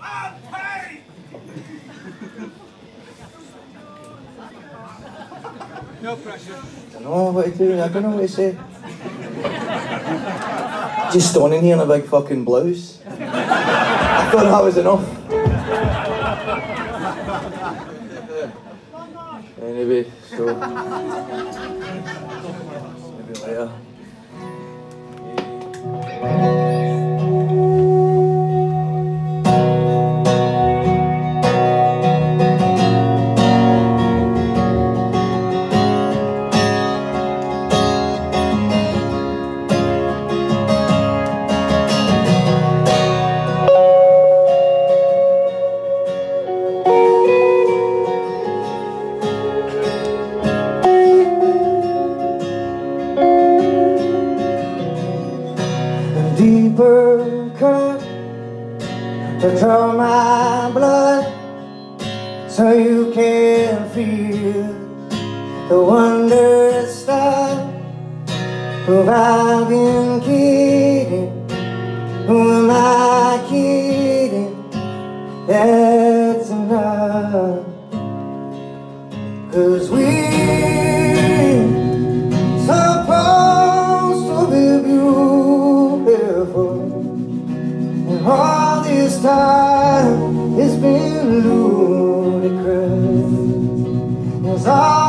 No pressure. I don't know what to do, I don't know what to say. Just standing here in a big fucking blouse. I thought that was enough. Anyway, so maybe later. Deeper cut to draw my blood, so you can feel the wonder stuff. Who I've been kidding? Who am I kidding? That's enough. 'Cause we're supposed to be beautiful, and all this time it's been ludicrous. It's all